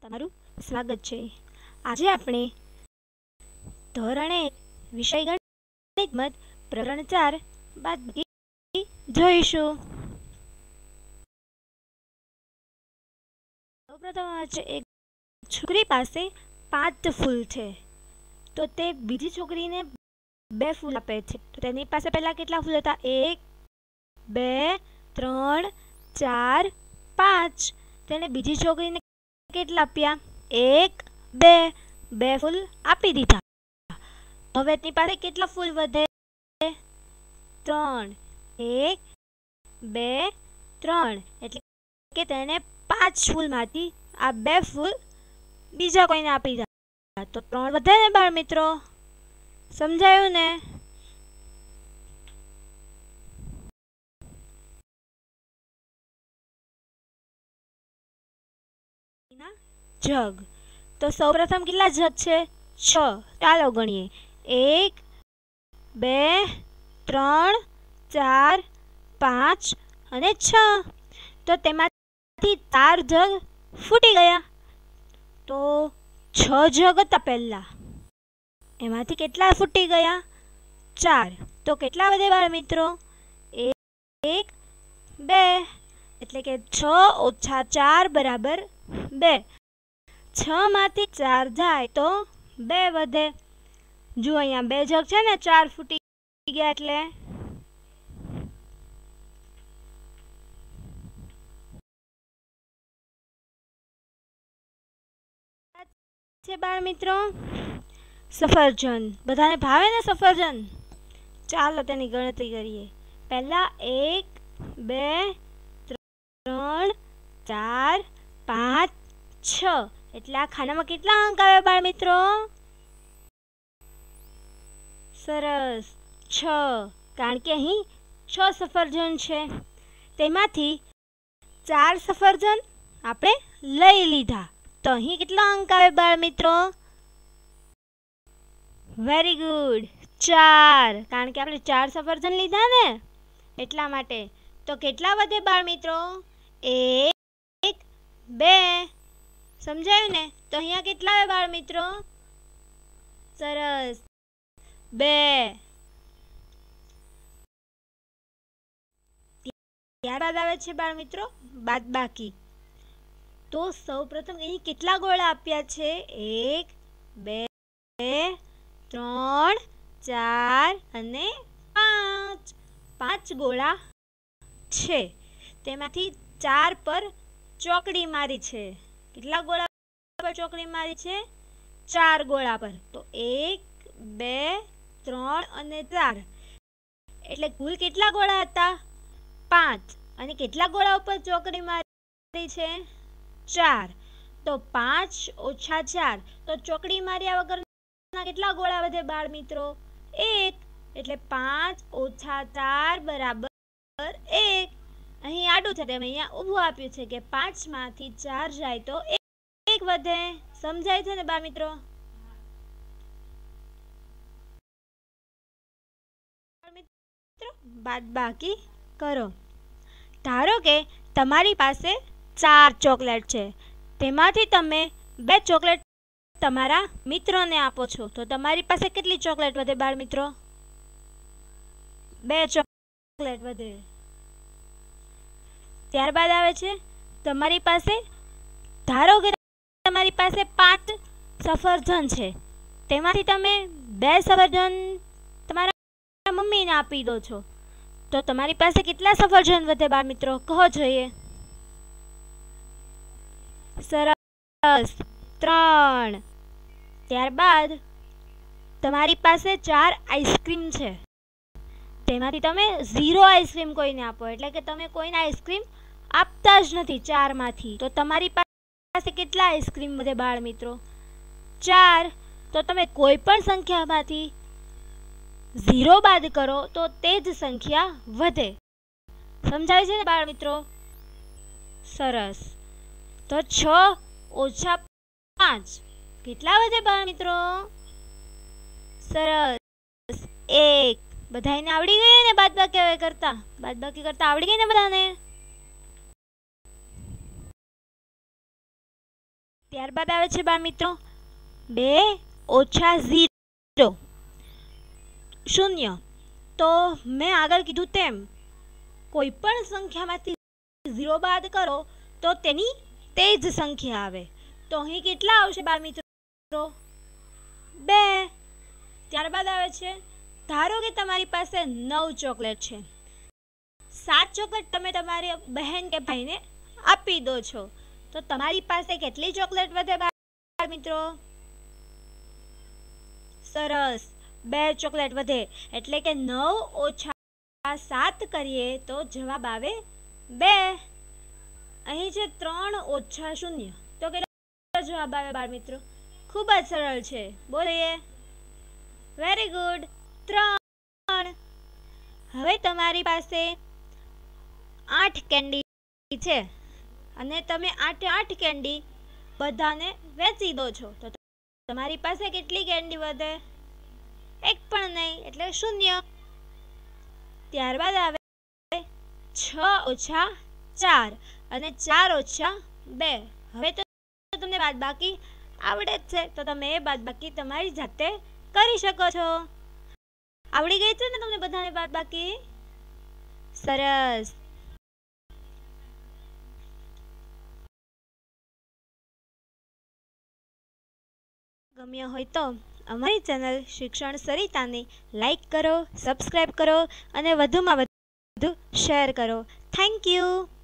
તમારું સ્વાગત છે। આજે આપણે ધોરણ 1 વિષય ગણિત મત પ્રકરણ 4 બાદબાકી જોઈશું। સૌપ્રથમ છે એક છોકરી પાસે 5 ફૂલ છે તો તે બીજી છોકરીને 2 ફૂલ આપે છે તો તેની પાસે પહેલા કેટલા ફૂલ હતા 1 2 3 4 5 તેને બીજી છોકરીને કેટલા આપ્યા 1 2 2 ફૂલ આપી દીધા। હવે તેની પાસે કેટલા ફૂલ વધે 3 1 2 3 એટલે કે તેને 5 ફૂલમાંથી આ 2 ફૂલ બીજા કોઈને આપી દીધા તો 3 વધે ને બાળ મિત્રો, સમજાયું ને? જગ તો સૌપ્રથમ કેટલા જગ છે 6। ચાલો ગણીએ 1 2 3 4 5 અને 6 તો તેમાંથી 4 જગ ફૂટી ગયા તો 6 જગ હતા પહેલા એમાંથી કેટલા ફૂટી ગયા 4 તો કેટલા વધે બાળ મિત્રો 1 2 એટલે કે 6 ઓછા 4 બરાબર 2। 6 માંથી 4 જાય તો 2 વધે। જો અહીંયા 2 જગ છે ને 4 ફૂટી ગયા એટલે છે બાળ મિત્રો સફરજન, બધાને ભાવે ને સફરજન? ચાલો તેની ગણતરી કરીએ। પહેલા 1 2 3 4 5 6 એટલે આ ખાનામાં કેટલા અંક આવે બાળ મિત્રો? સરસ 6, કારણ કે અહીં 6 સફરજન છે તેમાંથી 4 સફરજન આપણે લઈ લીધા તો અહીં કેટલા અંક આવે બાળ મિત્રો? વેરી ગુડ 4, કારણ કે આપણે 4 સફરજન લીધા ને એટલા માટે। તો કેટલા વધે બાળ મિત્રો? 1 2, સમજાયું ને? તો અહીંયા કેટલા આવે બાળ મિત્રો? સરસ 2। ત્યારબાદ આવે છે બાળ મિત્રો બાદબાકી। તો સૌપ્રથમ અહીં કેટલા ગોળા આપ્યા છે 1 2 3 4 અને 5 5 ગોળા છે તેમાંથી 4 પર ચોકડી મારી છે। કેટલા ગોળા પર ચોકડી મારી છે? 4 ગોળા પર। તો 1 2 3 અને 4 એટલે કુલ કેટલા ગોળા હતા 5 અને કેટલા ગોળા ઉપર ચોકડી મારી છે 4। તો 5 ઓછા 4 તો ચોકડી માર્યા વગરના કેટલા ગોળા વધે બાળ મિત્રો? 1 એટલે 5 ઓછા 4 બરાબર 1। અહીં આડું છે તેમ અહીંયા ઊભું આપ્યું છે કે 5 માંથી 4 જાય તો 1 વધે। સમજાય છે ને બાળ મિત્રો? બાદબાકી કરો। ધારો કે તમારી પાસે 4 ચોકલેટ છે તેમાંથી તમે 2 ચોકલેટ તમારા મિત્રોને આપો છો તો તમારી પાસે કેટલી ચોકલેટ વધે બાળ મિત્રો? 2 ચોકલેટ વધે। ત્યારબાદ આવે છે તમારી પાસે, ધારો કે તમારી પાસે 5 સફરજન છે તેમાંથી તમે 2 સફરજન તમારા મમ્મીને આપી દો છો તો તમારી પાસે કેટલા સફરજન વધે બાળ મિત્રો? કહો જોઈએ। સરસ 3। ત્યારબાદ તમારી પાસે 4 આઈસ્ક્રીમ છે તેમાંથી તમે 0 આઈસ્ક્રીમ કોઈને આપો એટલે કે તમે કોઈને આઈસ્ક્રીમ આપતા જ નથી 4 માંથી તો તમારી પાસે કેટલા આઈસ્ક્રીમ વધે બાળ મિત્રો? 4। તો તમે કોઈ પણ સંખ્યામાંથી 0 બાદ કરો તો તે જ સંખ્યા વધે। સમજાય છે ને બાળ મિત્રો? સરસ। તો 6 ઓછા 5 કેટલા વધે બાળ મિત્રો? સરસ 1। બધાને આવડી ગયું ને બાદબાકી કરતા? બાદબાકી કરતા આવડી ગઈ ને બધાને? ત્યારબાદ આવે છે બાળ મિત્રો 2 ઓછા 0 શૂન્ય. તો મેં આગળ કીધું તેમ કોઈ પણ સંખ્યામાંથી 0 બાદ કરો તો તેની તે જ સંખ્યા આવે. તો અહીં કેટલા આવશે બાળ મિત્રો? 2. ત્યારબાદ આવે છે ધારો કે તમારી પાસે 9 ચોકલેટ છે. 7 ચોકલેટ તમે તમારી બહેન કે ભાઈને આપી દો છો તો તમારી પાસે કેટલી ચોકલેટ વધે બાળ મિત્રો? સરસ, 2 ચોકલેટ વધે. એટલે કે 9 ઓછા 7 કરીએ તો જવાબ આવે 2. અહીં છે 3 ઓછા 0 તો કેટલો જવાબ આવે બાળ મિત્રો? ખૂબ જ સરળ છે, બોલીએ. Very good, 3. હવે તમારી પાસે 8 કેન્ડી છે અને તમે 8 કેન્ડી બધાને વેચી દો છો તો તમારી પાસે કેટલી કેન્ડી વધે? એક પણ નહીં, એટલે 0. ત્યારબાદ આવે 6 ઓછા 4 અને 4 ઓછા 2. હવે તો તમને બાદબાકી આવડે જ છે તો તમે એ બાદબાકી તમારી જાતે કરી શકો છો. આવડી ગઈ છે ને તમને બધાને બાદબાકી? સરસ. ગમ્યો હોય તો અમારી ચેનલ શિક્ષણ સરિતાને લાઈક કરો, સબસ્ક્રાઈબ કરો અને વધુમાં વધુ શેર કરો. Thank you.